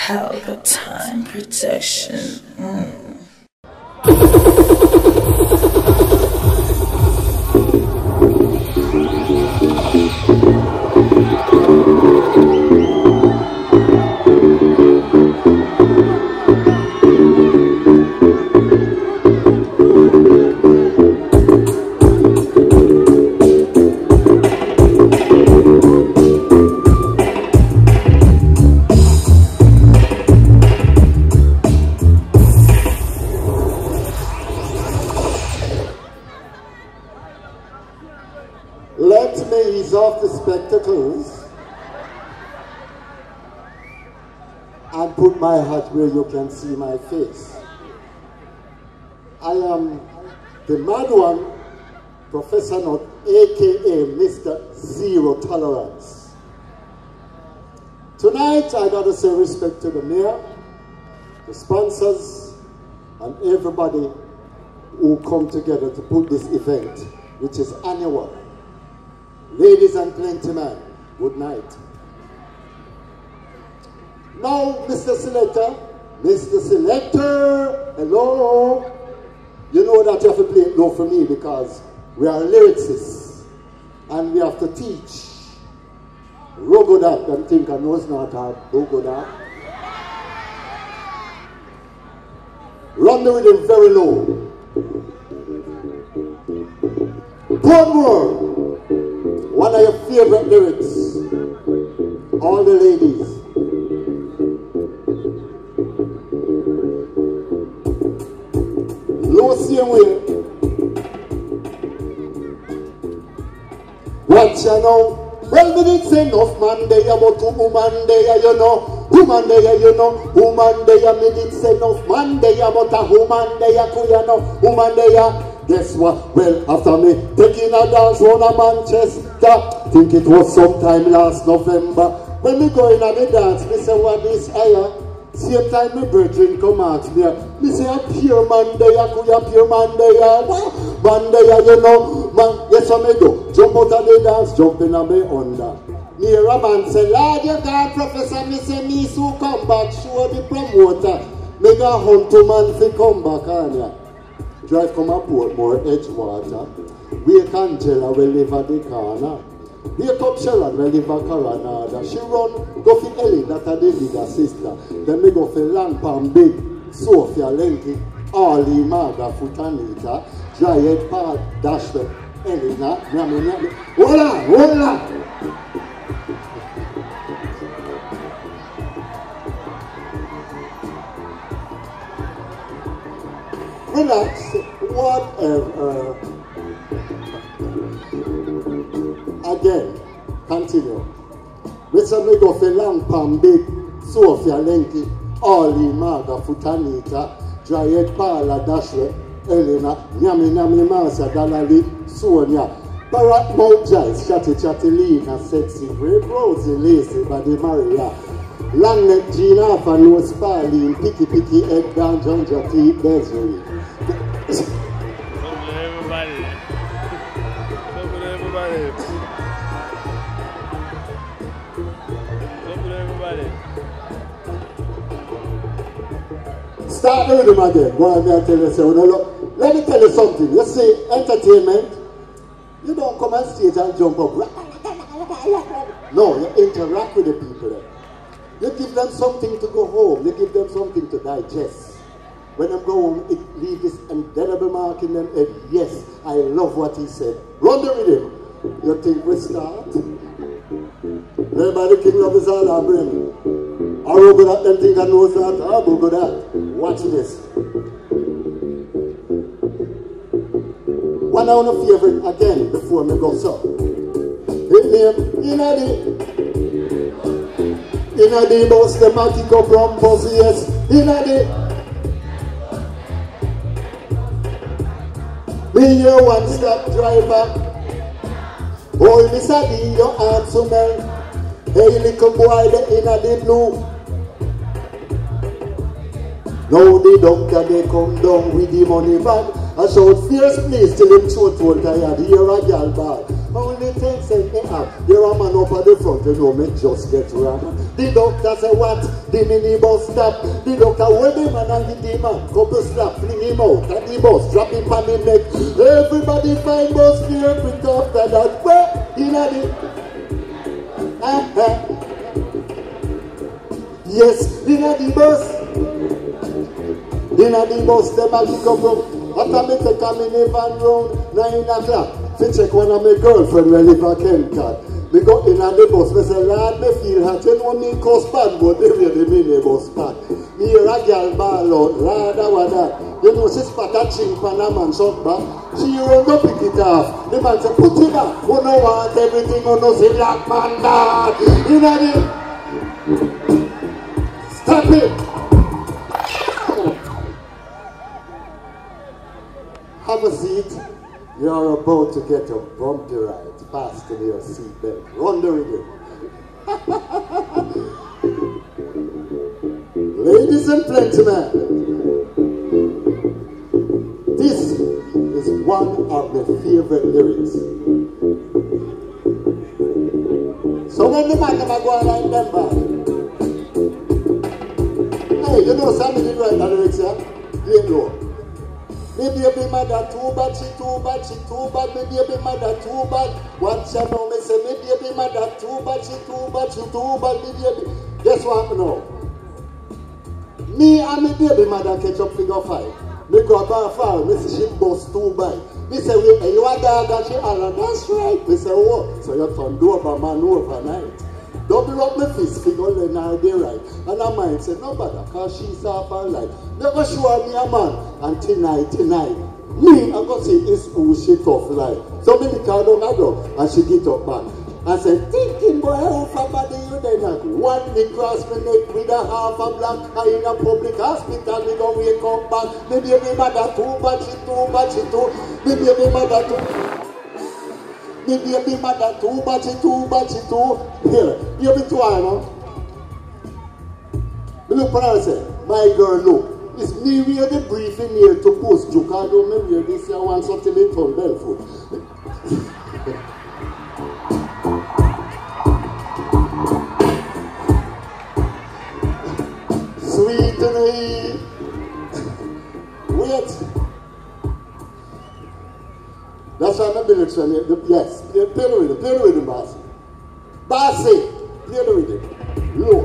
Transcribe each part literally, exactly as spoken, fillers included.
Palpatine protection. Mm. Let me ease off the spectacles and put my hat where you can see my face. I am the mad one, Professor Not, aka Mister Zero Tolerance. Tonight I gotta say respect to the mayor, the sponsors, and everybody who come together to put this event, which is annual. Ladies and gentlemen, good night. Now, Mister Selector, Mister Selector, hello. You know that you have to play it low for me because we are lyricists and we have to teach. Rogodak, them think I know it's not hard. Rogodak. Run the rhythm very low. One more. One of your favorite lyrics. All the ladies. Low same way. Watch you know. Well, we didn't say enough man there, but two woman there, you know. Woman there, you know. Woman there, me did say enough man there, but a woman there, you know. Woman there. Guess what? Well, after me taking a dance round a Manchester, think it was sometime last November. When me go in and me dance, me say, what is higher? Same time my brethren come ask me, me say, a pure man there, could you pure man there? What? Man there, you know, man, yes I me go. Jump out of the dance, jump in and me under. Near a man say, Lord, you got Professor, me say, me so come back, show the promoter. Me go hunt to man fi come back on ya. Drive come up Portmore, Edgewater. Wake Angela, we live at the corner. Wake up Sharon, we live at Coronada. She run, go for Ellie, that are the bigger sister. Then we go for Land Palm Big, Sophia Lenky, Arlie, Marga, Futanita, Giant Park, Dashwell, Elena, Nyami, Nyami. Hold on, hold on. Relax, whatever. Again, continue. We say me go for Land Palm Big, Sophia Lenky, Arlie, Marga, Futanita, Giant Parla, Dashwell, Elena, Nyami Nyami Marcia, Dalali, Sonia, Barat Mount Giles, Chatty Chatty Lena, Sexy, Grape Rosie, Lacy, Buddy Maria, Long Neck Gina, Nose Farlene, Picky Picky, Egg Down, John Jatty, Desiree. Everybody. Everybody. Everybody. Start the rhythm again. Go on, tell you, say, look, let me tell you something. You see, entertainment, you don't come on stage and jump up. No, you interact with the people. You give them something to go home. You give them something to digest. When them go home, it leaves this indelible mark in them head. Yes, I love what he said. Run the rhythm. You think we start? Everybody king love is all I bring. I will go that them think I knows that. I will go that. Watch this. One of my favorite again before me go so. His name, you know the you know the most thematic of rumpus, yes. You know the be your one-stop driver. Oh, Miss Adi, your aunt to melt. Hey, little boy, the inner the blue. Now the doctor, they come down with the money bag. I shout fierce please till him throat won't tired. Here a gal bag. But when they take say, hey, ah, you're a man up at the front, you know me just get ram. The doctor say what? The minibus stop. The doctor hold him and I hit him man. Couple slap, fling him out, and the bus drop him on the neck. Everybody find bus clear, pick up that that way. In a the ah, ah. Yes, in a the bus. In a the bus, them a pick up from. After me take a minivan round nine o'clock. To check one of my girlfriend when live at Kencat. Me go in on the bus, me say, Lord, me feel hot. You know me cause bad, but they really mean the bus bad. Me hear a girl ball out, Lord, how was that? You know, she spat a chink pan a man shot back. She run go pick it off. The man say, put it back. Who no want everything, who no see black man dad. You know the... Stop it. Have a seat. You're about to get a bumpy ride. Fasten your seatbelt. Run the rhythm. Ladies and gentlemen, this is one of my favorite lyrics. So when the man never go like them back. Hey, you know something did write the lyrics here? Great Lord. Me baby mother too bad, she too bad, she too bad, me baby mother too bad. Watch out now, me say me baby mother too bad, she too bad, she too bad, me baby. Guess what now? Me and me baby mother catch up figure five. Me go about far, me say she bust too bad. Me say, wait, you a dog and she holler, that's right. Me say, what? So you turn Doberman overnight. Double up my fist, figure then all day right. And her mind said, no bother, cause she's off her life. Never show me a man, and tonight, tonight, me, I'm going to say, it's who she tough life. So me call down her door, and she get up back. I said, thinking boy, how far body you then not? One me cross my neck with a half a black eye in a public hospital, me don't wake up back. Me baby mother too bad, she too bad, she too. Me baby mother too. Me baby mother too bad, she too bad, she too. Here, baby too, I know. Me look for her and say, my girl, look. It's me wear the briefing here to post joke. I don't know wear this here once until they turn Belfoot. Sweet and me. Wait. That's why I'm a lyrics from here. Yes. Play the rhythm. Play the rhythm, Bassy. Bassy. Play the rhythm. Low.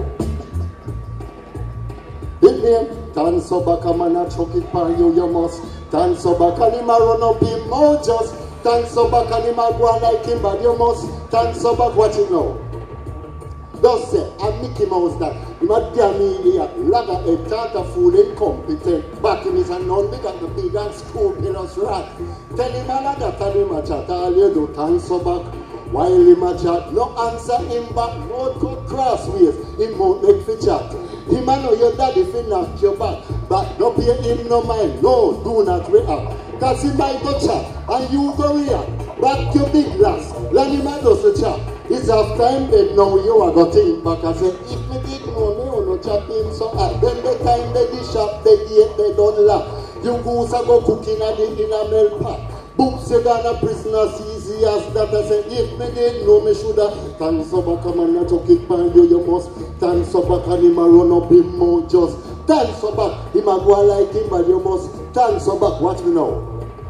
Big name. Dance up back a man a chuck it for you, you must. Dance up back and him a run up him mouth just. Dance up back and him a go on like him, but you must. Dance up back, watch it now. Just say, I'm Mickey Mouse that. Him a damn idiot, lager a tartar fool incompetent. Back him is a non big at the big and school pillows rat. Tell him a lager, tell him a chat, all you do, dance up back. While him a chat, no answer him back, no cut crossways, him won't make for chat. Him a know your daddy fi knock your back, but don't pay him no mind, no, do not react. Cause he might go chat, and you go react. Back your big glass, let him a do the chat. It's half time, then now you are got think back and say, if me did know me, you no chat him so hard. Then the time they the shop, they eat, they don't laugh. You goose a go cooking at the in a milk pot. Books you gonna prison as easy as that. I say, if me didn't know me shoulda. Thanks so back and man, chuck it by you, you must. Thanks so back and him a run up him mouth just. Thanks so back, him a go like him, but you must. Thanks so back, watch me now.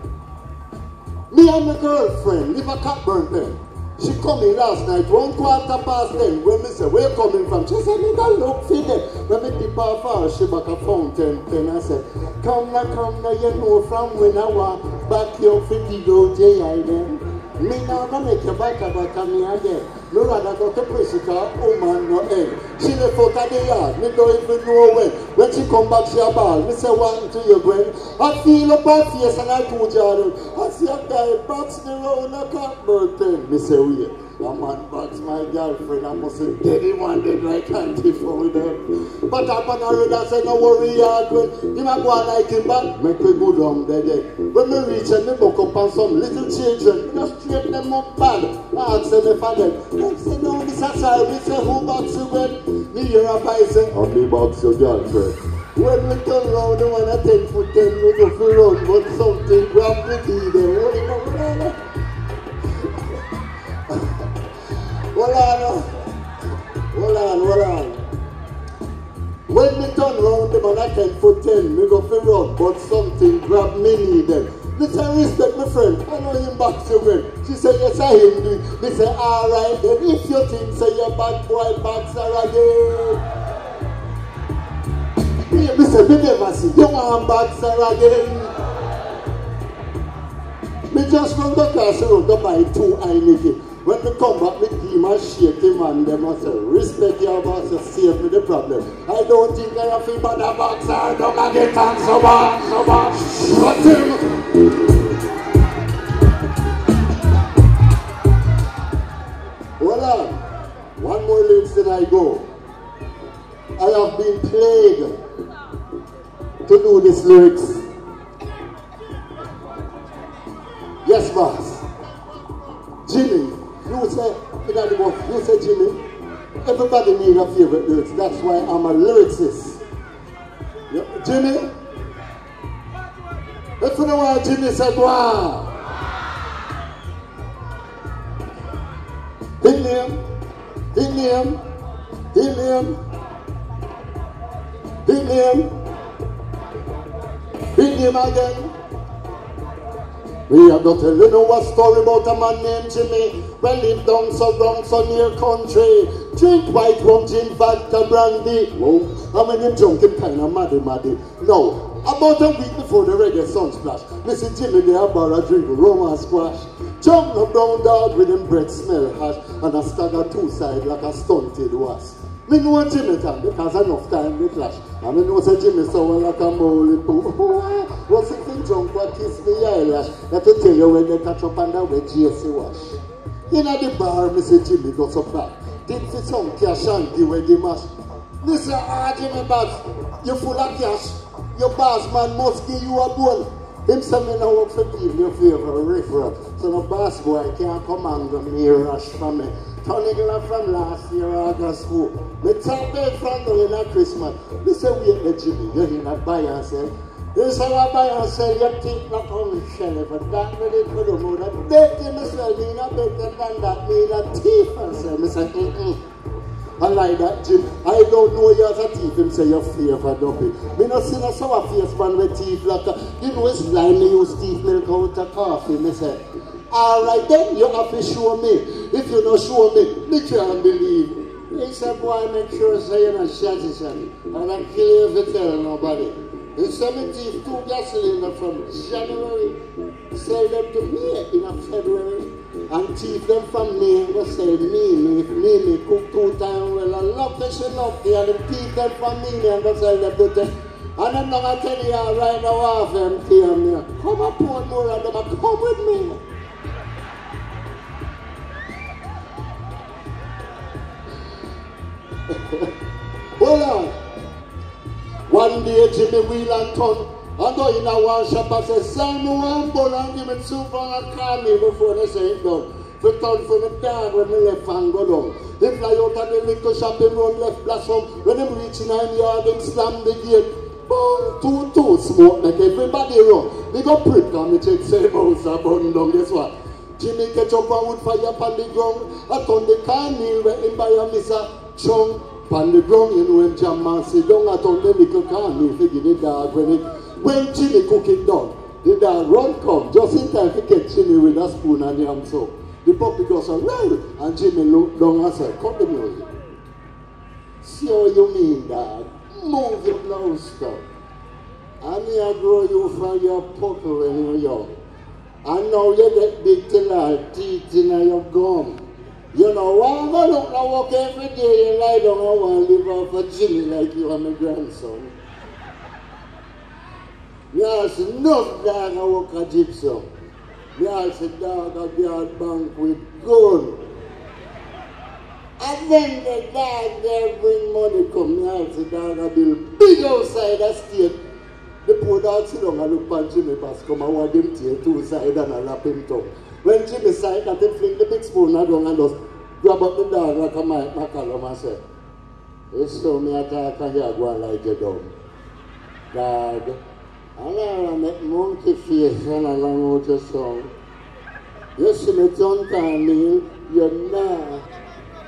Me and my girlfriend live a Cockburn pen. She come in last night, one quarter past ten. When me say, where you coming from? She said, me don't look for them. When me dip off her, she back a fountain pen. I said, come now, come now, you know from when I walk back your fifty go J I then. Me now gonna make you back a back of me again. Me rather go to prison car, woman no end. She left out of the yard, me don't even know when. When she come back, she a ball. Me say, one to you, Gwen. I feel up her face and I told Jordan. I see a guy box me round a Cockburn pen. Me say, wait. A man box my girlfriend, I must say, daddy one dead like auntie for them. But up on a road, I say, no worry, yard when him a go on like him back, make me go down there. When me reach and me buck up on some little children, just straight them up bad. I ask them if I them. I say, no, this is sorry. Me say, who box you when? Me hear a boy say, and me box your girlfriend. When we turn round, the one at ten foot ten, we go for run, but something grab me to them. What you know, Hold on, hold on, hold on. When me turn round them and I ten for ten, me go for run, but something grab me knee then. Me say, respect my friend, I know him back to you. She said, yes, I him do it. Me say, alright then, if you think say you're bad boy, boxer again. Me, me say, me never see, you want boxer again. Me just run the class road to buy two Heineken. When we come back, me give my shake him and them and say, respect your boss, you save me the problem. I don't think I have to bad a boxer, I don't get on so bad, so bad. Shut him. Hold on. One more lyrics then I go. I have been plagued to do these lyrics. Yes, boss. Jimmy, you say, you say Jimmy, everybody needs a favorite lyrics. That's why I'm a lyricist. Yeah. Jimmy, if you know why Jimmy said, wow. Hit him, hit him, hit him, hit him, hit him again. We are going to tell you know a story about a man named Jimmy. Well, live down so wrong, so near country. Drink white rum, gin, vodka, brandy. Whoa, I mean him drunk him kind of maddy maddy. No, about a week before the reggae sun splash, Mister Jimmy there bar a drink rum and squash. Jump a brown dog with him breath smell hash and a stagger two side like a stunted wasp. Me know Jimmy time because enough time we clash. And me know say Jimmy so well like a molly poo. What's it thing drunk what kiss me eyelash? Let me tell you when they catch up under where J C wash. In at the bar, me say Jimmy got so back. Did for some cash and give away the mash. Me say, ah Jimmy Babs, you full of cash. Your boss man must give you a bone. Him say me now work for give your favor referral. So the boss boy can't come and go me rush from me. Tonigla from last year August school. Me talk big from doing a Christmas. Me say wait the Jimmy, you're in a buy and sell. You say I buy and sell, you think not on shell. But that me did for the more that bacon me sell, me not bacon than that, me not thief and sell. Me say mm-mm. I like that, Jim. I don't know you as a thief. Him say you're flavor dumpy. Me not see no sour face man with teeth like a, you know it's line me use teeth milk out of coffee. Me say, alright then, you have to show me. If you don't show me, me can't believe. He said, boy, make sure say you're not shanty shanty. And I kill you if you tell nobody. He said me thief two gas cylinders from January. Sell them to me in a February. And thief them from me and go sell me, me, me, me cook two times well. I love fish and love me and them thief them from me and go sell them to them. And I'm not going to tell you right now off them pay me. Come up on more of them and come with me. Hold on. One day Jimmy wheel and turn. I go in a one shop and say, sell me one bowl and give me two pounds and call me before they say it done. For turn for the dog when me left and go down. They fly out of the little shop and run left blossom. When them reach in nine yard, them slam the gate. Boom, two, two, smoke, make everybody run. They go prick and me check same house and burn down. Guess what? Jimmy catch up and wood fire upon the ground. I turn the car meal where him buy a Mister Chung. On the ground, you know, when Jam man sit down, I turn the little car meal to give the dog when it. When Jimmy cook it done, the dog run come just in time to catch Jimmy with a spoon and the ham soap. The puppy goes around and Jimmy look down and said, cut the music. See how you mean, dog? Move your blouse down. And me I grow you from your puppy when you're young. And now you get big till our teeth in your gum. You know, why I'm going to look and walk every day and lie down and want to live off for Jimmy like you are my grandson. Me also enough dog I work a gypsum. Me also dog a guard bank with gun. And then the dog there bring money come. Me also dog a build big outside the state. The poor dog sit down and look at Jimmy pass come and want him tail two side and a lap him tongue. When Jimmy side that he fling the big spoon and down and just grab up the dog like a Mike McCallum and say, it's so me attack and you go and like you down. Dog. And I want to make monkey face and I long out your song. You see me don't tell me, you're not.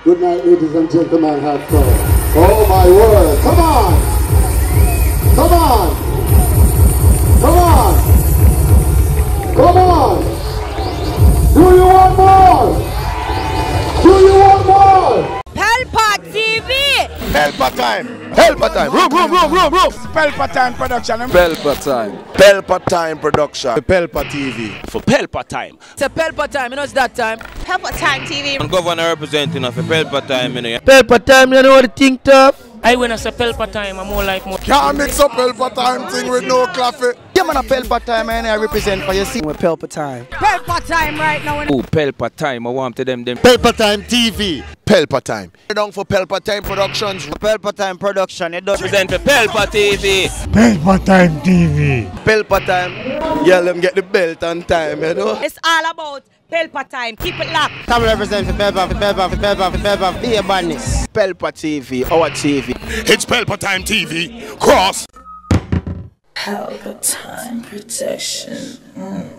Good night, ladies and gentlemen. Have fun. Oh my word. Come on. Come on. Come on. Come on. Do you want more? Do you want more? Pelpa T V! Pelpa time! Pelpa time! Room, room, room, room, room! Pelpa time production. Pelpa time! Pelpa time production. Pelpa T V. For Pelpa time. It's a Pelpa time, you know it's that time. Pelpa time T V. I'm governor representing of a Pelpa time, you know. Pelpa time, you know what I think tough? I when I say Pelpa time, I'm more like more. Can't mix up Pelpa time thing with no coffee. Yeah, man, a Pelpa time, and I represent for you. See, with Pelpa time. Pelpa time right now. Oh, Pelpa time, I want to them them. Pelpa time T V. Pelpa time. Down for Pelpa time productions. Pelpa time production. It does Represent for Pelpa T V. Pelpa time T V. Pelpa time. Yeah, let them get the belt on time, you know. It's all about Pelpa time. Keep it locked. Come represent for Pelpa, for Pelpa, for Pelpa, for Pelpa, for the badness. Pelpa T V, our T V. It's Pelpa time T V. Cross. Pelpa time protection. Mm.